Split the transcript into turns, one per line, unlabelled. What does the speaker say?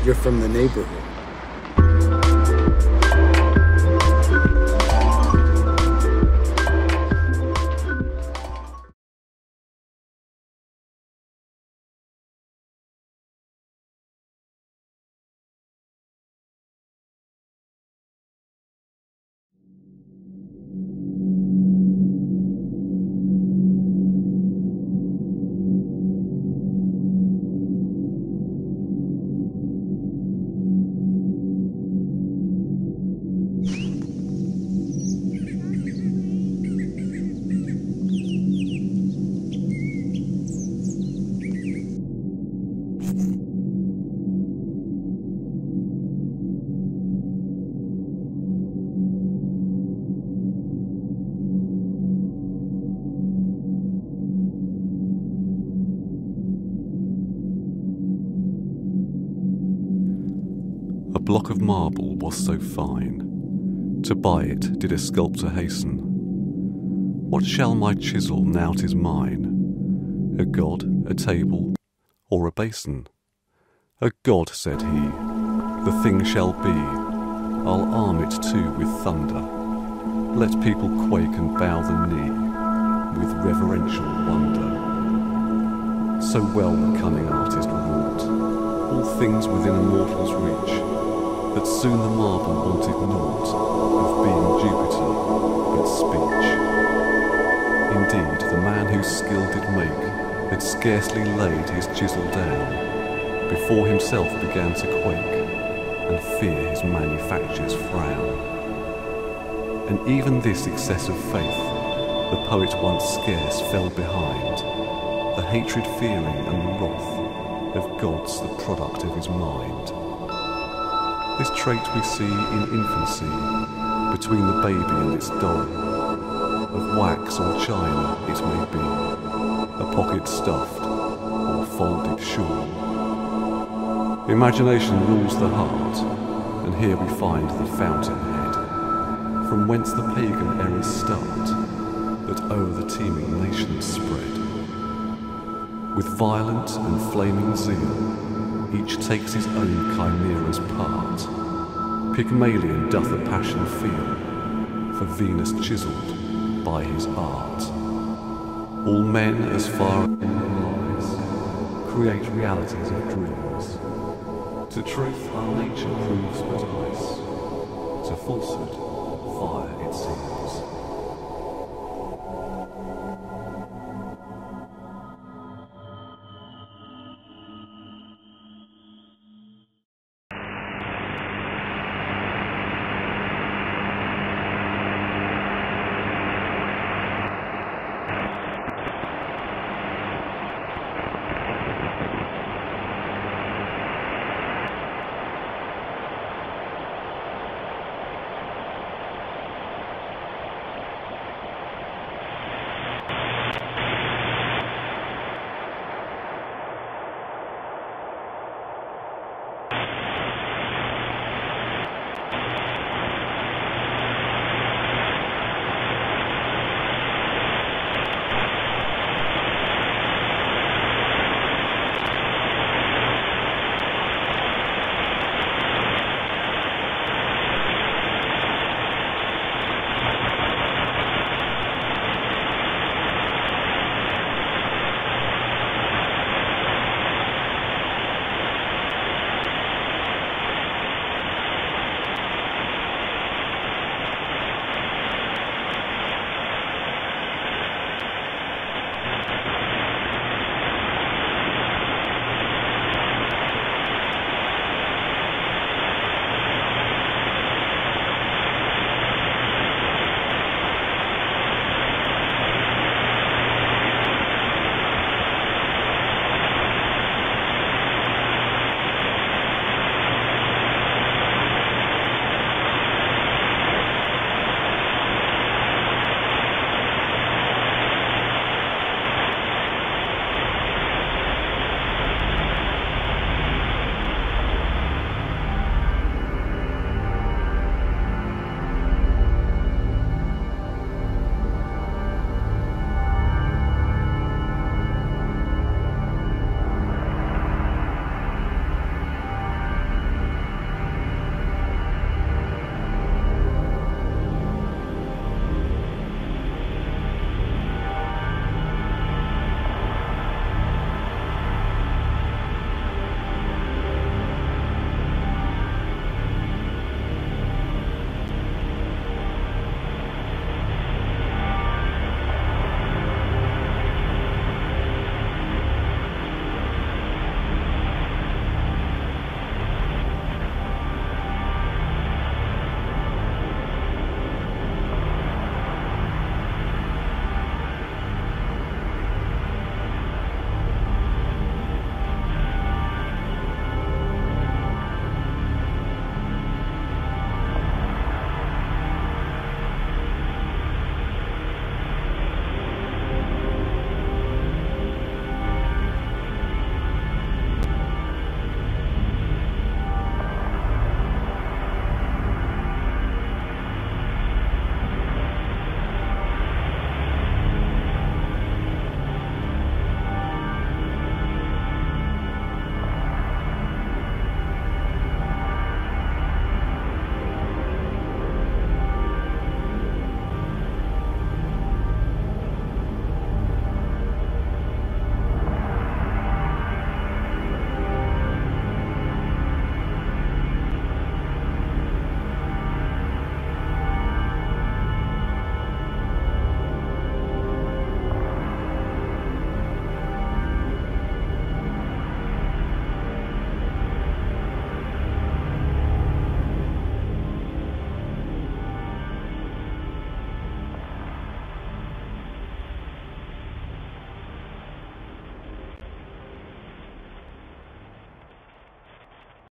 You're from the neighborhood.
A block of marble was so fine, to buy it did a sculptor hasten. What shall my chisel now 'tis mine? A god, a table, or a basin? A god, said he, the thing shall be. I'll arm it too with thunder. Let people quake and bow the knee with reverential wonder. So well the cunning artist wrought all things within a mortal's reach, that soon the marble wanted naught of being Jupiter but speech. Indeed, the man whose skill did make had scarcely laid his chisel down before himself began to quake and fear his manufacture's frown. And even this excess of faith the poet once scarce fell behind, the hatred fearing and the wrath of gods the product of his mind. This trait we see in infancy, between the baby and its doll, of wax or china it may be, a pocket stuffed or folded shawl. Imagination rules the heart, and here we find the fountainhead, from whence the pagan errors start, that o'er the teeming nations spread. With violent and flaming zeal, each takes his own chimera's part. Pygmalion doth a passion feel for Venus chiselled by his art. All men, as far as in their lives, create realities of dreams. To truth our nature proves but ice, to falsehood fire it seems.